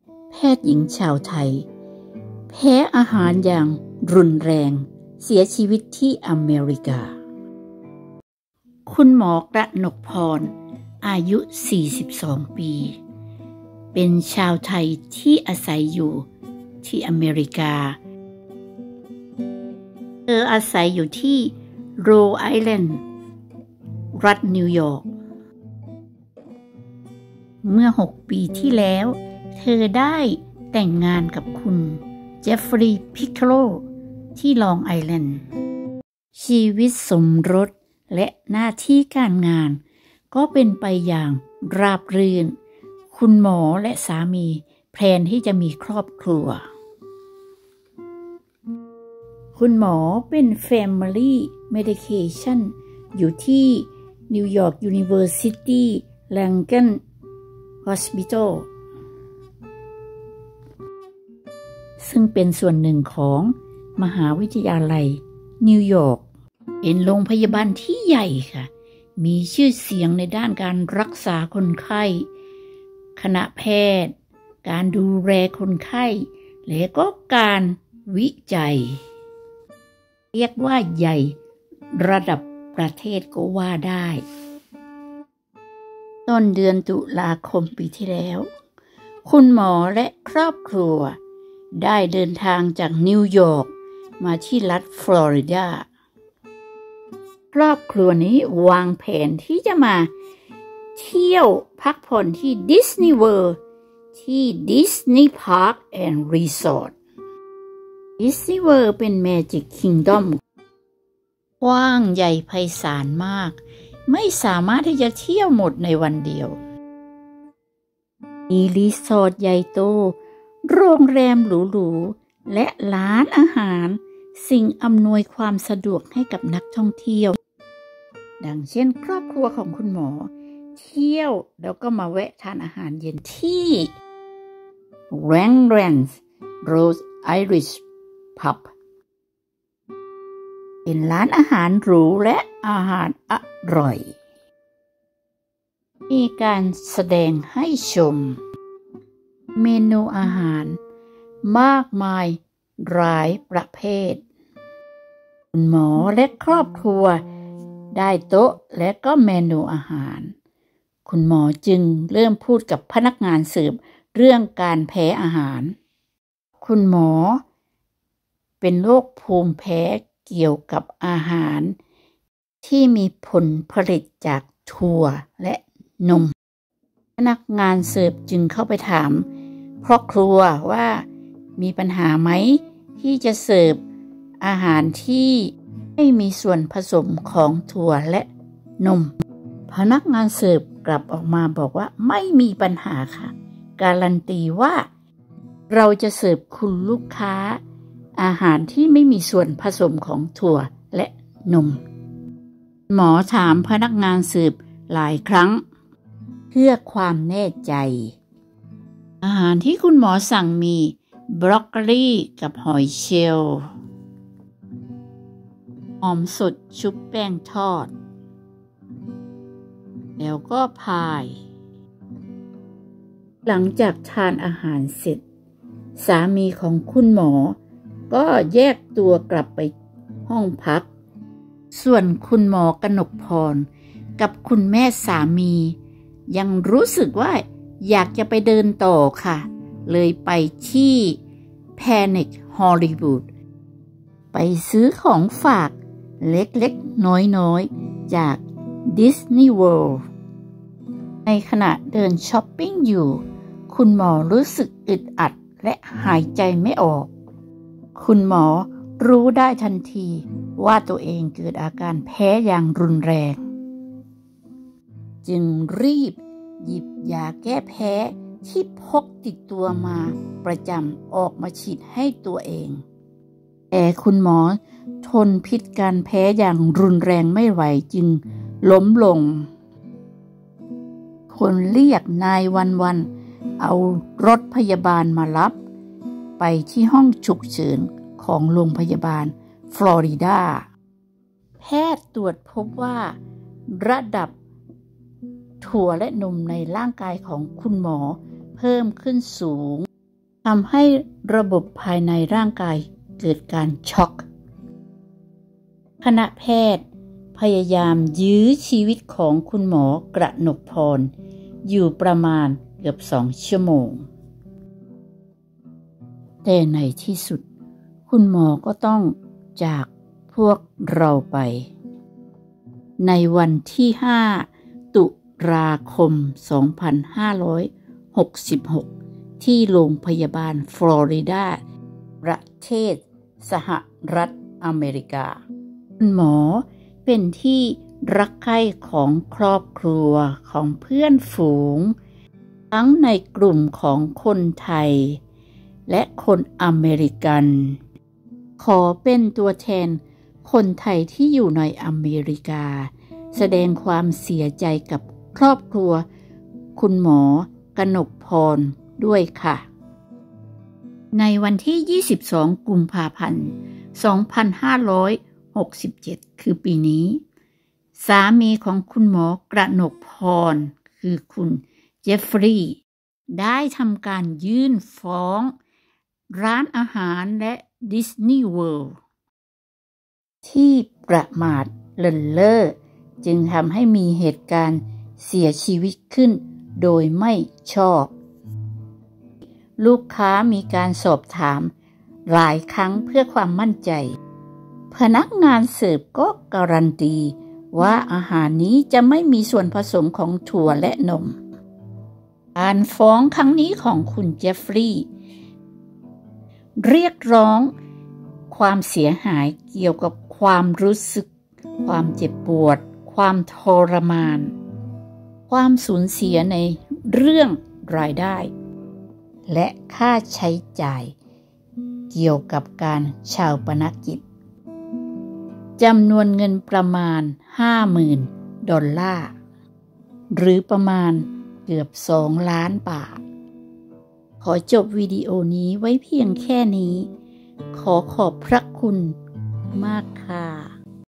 แพทย์หญิงชาวไทยแพ้อาหารอย่างรุนแรงเสียชีวิตที่อเมริกาคุณหมอกนกพรอายุ42ปีเป็นชาวไทยที่อาศัยอยู่ที่อเมริกาเธออาศัยอยู่ที่โรดไอแลนด์รัฐนิวยอร์กเมื่อ6ปีที่แล้วเธอได้แต่งงานกับคุณเจฟฟรีย์พิคโคลที่ลองไอแลนด์ชีวิตสมรสและหน้าที่การงานก็เป็นไปอย่างราบรื่นคุณหมอและสามีแพลนที่จะมีครอบครัวคุณหมอเป็น Family Medication อยู่ที่ New York University Langone Hospital ซึ่งเป็นส่วนหนึ่งของมหาวิทยาลัยนิวยอร์กเป็นโรงพยาบาลที่ใหญ่ค่ะมีชื่อเสียงในด้านการรักษาคนไข้คณะแพทย์การดูแลคนไข้และก็การวิจัยเรียกว่าใหญ่ระดับประเทศก็ว่าได้ต้นเดือนตุลาคมปีที่แล้วคุณหมอและครอบครัวได้เดินทางจากนิวยอร์กมาที่รัฐฟลอริดาครอบครัวนี้วางแผนที่จะมาเที่ยวพักผ่อนที่ดิสนีย์เวิลด์ที่ดิสนีย์พาร์คแอนด์รีสอร์ทดิสนีย์เวิลด์เป็นแมจิกคิงดอมกว้างใหญ่ไพศาลมากไม่สามารถที่จะเที่ยวหมดในวันเดียวมีรีสอร์ทใหญ่โตโรงแรมหรูๆและร้านอาหารสิ่งอำนวยความสะดวกให้กับนักท่องเที่ยวดังเช่นครอบครัวของคุณหมอเที่ยวแล้วก็มาแวะทานอาหารเย็นที่ Rangrands Rose Irish Pub เป็นร้านอาหารหรูและอาหารอร่อยมีการแสดงให้ชมเมนูอาหารมากมายหลายประเภทคุณหมอและครอบครัวได้โต๊ะและก็เมนูอาหารคุณหมอจึงเริ่มพูดกับพนักงานเสิร์ฟเรื่องการแพ้อาหารคุณหมอเป็นโรคภูมิแพ้เกี่ยวกับอาหารที่มีผลผลิตจากถั่วและนมพนักงานเสิร์ฟจึงเข้าไปถามครอบครัวว่ามีปัญหาไหมที่จะเสิร์ฟอาหารที่ไม่มีส่วนผสมของถั่วและนมพนักงานเสิร์ฟกลับออกมาบอกว่าไม่มีปัญหาค่ะการันตีว่าเราจะเสิร์ฟคุณลูกค้าอาหารที่ไม่มีส่วนผสมของถั่วและนมหมอถามพนักงานเสิร์ฟหลายครั้งเพื่อความแน่ใจอาหารที่คุณหมอสั่งมีบรอกโคลีกับหอยเชลล์หอมสดชุบแป้งทอดแล้วก็พายหลังจากทานอาหารเสร็จสามีของคุณหมอก็แยกตัวกลับไปห้องพักส่วนคุณหมอกนกพรกับคุณแม่สามียังรู้สึกว่าอยากจะไปเดินต่อค่ะเลยไปที่ Panic Hollywood ไปซื้อของฝากเล็กๆน้อยๆจาก Disney World ในขณะเดินช้อปปิ้งอยู่คุณหมอรู้สึกอึดอัดและหายใจไม่ออกคุณหมอรู้ได้ทันทีว่าตัวเองเกิดอาการแพ้อย่างรุนแรงจึงรีบหยิบยาแก้แพ้ที่พกติดตัวมาประจำออกมาฉีดให้ตัวเองแต่คุณหมอทนพิษการแพ้อย่างรุนแรงไม่ไหวจึงล้มลงคนเรียกนายวันเอารถพยาบาลมารับไปที่ห้องฉุกเฉินของโรงพยาบาลฟลอริดาแพทย์ตรวจพบว่าระดับถั่วและนมในร่างกายของคุณหมอเพิ่มขึ้นสูงทำให้ระบบภายในร่างกายเกิดการช็อกคณะแพทย์พยายามยื้อชีวิตของคุณหมอกระหนกพรอยู่ประมาณเกือบ2 ชั่วโมงแต่ในที่สุดคุณหมอก็ต้องจากพวกเราไปในวันที่5 ตุลาคม 2566 ที่โรงพยาบาลฟลอริดาประเทศสหรัฐอเมริกาคุณหมอเป็นที่รักใคร่ของครอบครัวของเพื่อนฝูงทั้งในกลุ่มของคนไทยและคนอเมริกันขอเป็นตัวแทนคนไทยที่อยู่ในอเมริกาแสดงความเสียใจกับครอบครัวคุณหมอกนกพรด้วยค่ะในวันที่22 กุมภาพันธ์ 2567 คือปีนี้สามีของคุณหมอกระหนกพรคือคุณเจฟฟรีย์ได้ทำการยื่นฟ้องร้านอาหารและดิสนีย์เวิลด์ที่ประมาทเลินเล่อจึงทำให้มีเหตุการณ์เสียชีวิตขึ้นโดยไม่ชอบลูกค้ามีการสอบถามหลายครั้งเพื่อความมั่นใจพนักงานเสิร์ฟก็การันตีว่าอาหารนี้จะไม่มีส่วนผสมของถั่วและนมการฟ้องครั้งนี้ของคุณเจฟฟรีย์เรียกร้องความเสียหายเกี่ยวกับความรู้สึกความเจ็บปวดความทรมานความสูญเสียในเรื่องรายได้และค่าใช้จ่ายเกี่ยวกับการฌาปนกิจจำนวนเงินประมาณ $50,000 หรือประมาณเกือบ2 ล้านบาทขอจบวิดีโอนี้ไว้เพียงแค่นี้ขอขอบพระคุณมากค่ะ